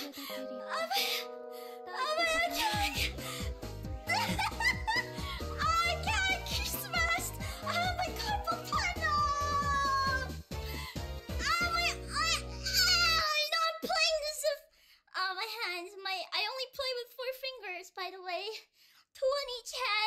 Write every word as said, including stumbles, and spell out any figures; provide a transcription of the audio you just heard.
Oh my, oh my, I can't. I can't keep smashed. Oh my carpal tunnel. Oh my, I, I'm not playing this. If, oh my hands, my I only play with four fingers. By the way, twenty chat.